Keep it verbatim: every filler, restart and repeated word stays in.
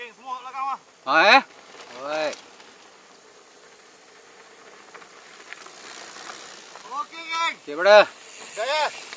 Geng semua kat belakang mah. Ha eh? Alright. Okey, geng. Okay, brother. Jaya.